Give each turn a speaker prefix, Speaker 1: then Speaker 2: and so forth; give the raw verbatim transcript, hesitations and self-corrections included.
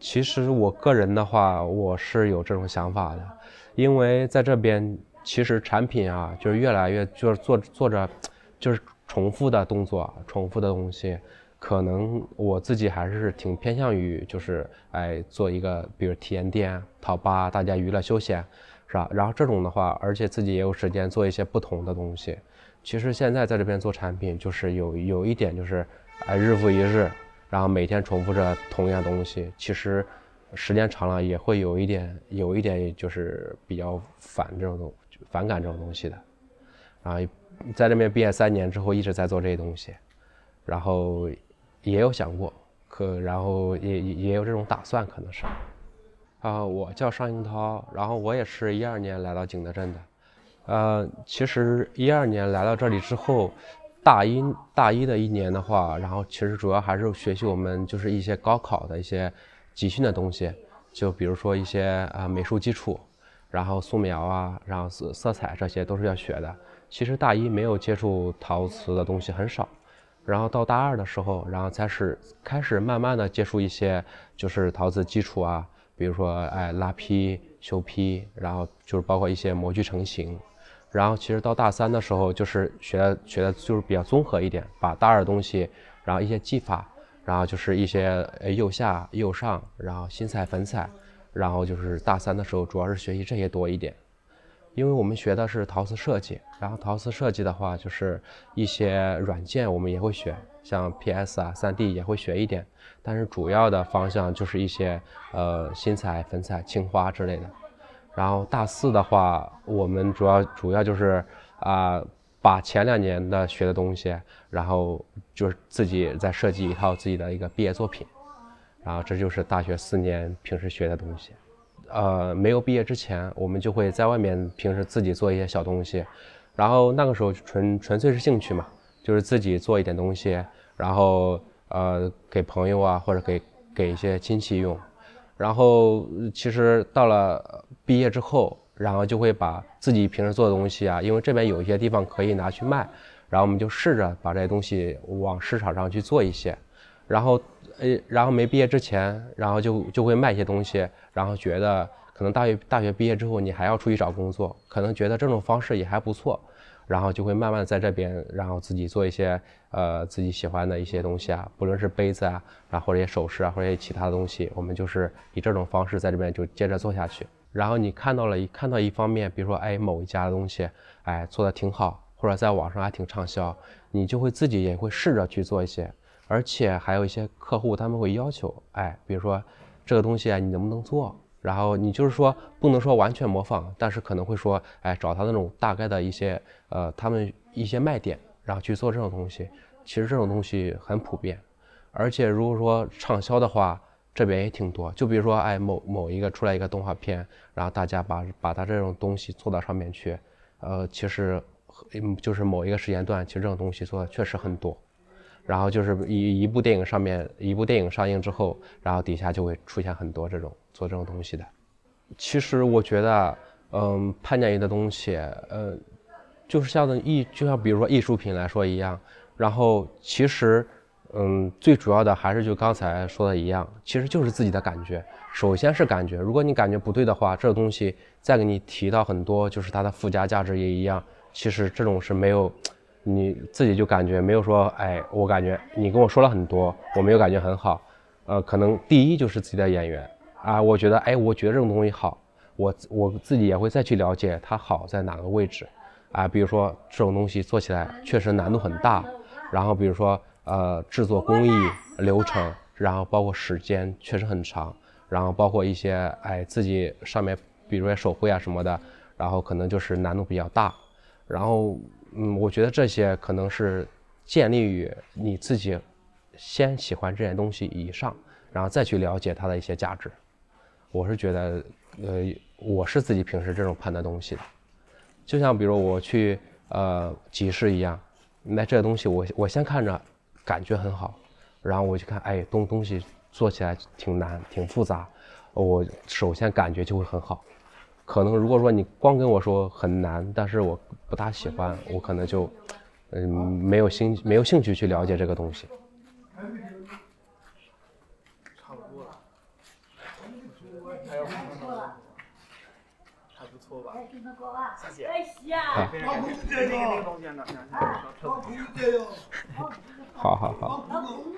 Speaker 1: 其实我个人的话，我是有这种想法的，因为在这边其实产品啊，就是越来越就是做做着，就是重复的动作，重复的东西，可能我自己还是挺偏向于就是哎做一个，比如体验店、淘吧，大家娱乐休闲，是吧？然后这种的话，而且自己也有时间做一些不同的东西。其实现在在这边做产品，就是有有一点就是哎日复一日。然后每天重复着同样东西，其实时间长了也会有一点有一点就是比较反这种东反感这种东西的。然后在这边毕业三年之后一直在做这些东西，然后也有想过，可然后也也有这种打算，可能是。啊，我叫尚英涛，然后我也是一二年来到景德镇的。呃，其实一二年来到这里之后。大一大一的一年的话，然后其实主要还是学习我们就是一些高考的一些集训的东西，就比如说一些啊、呃、美术基础，然后素描啊，然后色色彩这些都是要学的。其实大一没有接触陶瓷的东西很少，然后到大二的时候，然后才是开始慢慢的接触一些就是陶瓷基础啊，比如说哎拉坯、修坯，然后就是包括一些模具成型。然后其实到大三的时候，就是学的学的就是比较综合一点，把大二的东西，然后一些技法，然后就是一些釉下、釉上，然后新彩、粉彩，然后就是大三的时候主要是学习这些多一点，因为我们学的是陶瓷设计，然后陶瓷设计的话就是一些软件我们也会学，像 P S 啊、三 D 也会学一点，但是主要的方向就是一些呃新彩、粉彩、青花之类的。然后大四的话，我们主要主要就是啊、呃，把前两年的学的东西，然后就是自己再设计一套自己的一个毕业作品，然后这就是大学四年平时学的东西。呃，没有毕业之前，我们就会在外面平时自己做一些小东西，然后那个时候纯纯粹是兴趣嘛，就是自己做一点东西，然后呃给朋友啊或者给给一些亲戚用。然后其实到了毕业之后，然后就会把自己平时做的东西啊，因为这边有一些地方可以拿去卖，然后我们就试着把这些东西往市场上去做一些，然后呃，然后没毕业之前，然后就就会卖一些东西，然后觉得可能大学大学毕业之后你还要出去找工作，可能觉得这种方式也还不错，然后就会慢慢在这边，然后自己做一些呃自己喜欢的一些东西啊，不论是杯子啊，然后或者一些首饰啊，或者一些其他的东西，我们就是以这种方式在这边就接着做下去。然后你看到了一看到一方面，比如说哎某一家的东西，哎做的挺好，或者在网上还挺畅销，你就会自己也会试着去做一些，而且还有一些客户他们会要求，哎比如说这个东西啊你能不能做？然后你就是说不能说完全模仿，但是可能会说，哎，找他那种大概的一些呃，他们一些卖点，然后去做这种东西。其实这种东西很普遍，而且如果说畅销的话，这边也挺多。就比如说，哎，某某一个出来一个动画片，然后大家把把它这种东西做到上面去，呃，其实就是某一个时间段，其实这种东西做的确实很多。然后就是一一部电影上面，一部电影上映之后，然后底下就会出现很多这种做这种东西的。其实我觉得，嗯，潘建一的东西，呃，就是像艺，就像比如说艺术品来说一样。然后其实，嗯，最主要的还是就刚才说的一样，其实就是自己的感觉。首先是感觉，如果你感觉不对的话，这个东西再给你提到很多，就是它的附加价值也一样。其实这种是没有。你自己就感觉没有说，哎，我感觉你跟我说了很多，我没有感觉很好，呃，可能第一就是自己的演员啊，我觉得，哎，我觉得这种东西好，我我自己也会再去了解它好在哪个位置，啊，比如说这种东西做起来确实难度很大，然后比如说呃制作工艺流程，然后包括时间确实很长，然后包括一些哎自己上面比如说手绘啊什么的，然后可能就是难度比较大，然后。嗯，我觉得这些可能是建立于你自己先喜欢这件东西以上，然后再去了解它的一些价值。我是觉得，呃，我是自己平时这种判断东西的。就像比如我去呃集市一样，那这个东西我我先看着感觉很好，然后我去看，哎，东东西做起来挺难，挺复杂，我首先感觉就会很好。可能如果说你光跟我说很难，但是我不大喜欢，我可能就，嗯，没有兴没有兴趣去了解这个东西。
Speaker 2: 差不多了。 还有还不错吧？谢谢。
Speaker 1: 好，
Speaker 2: 那个那个东西呢？
Speaker 1: 好好好。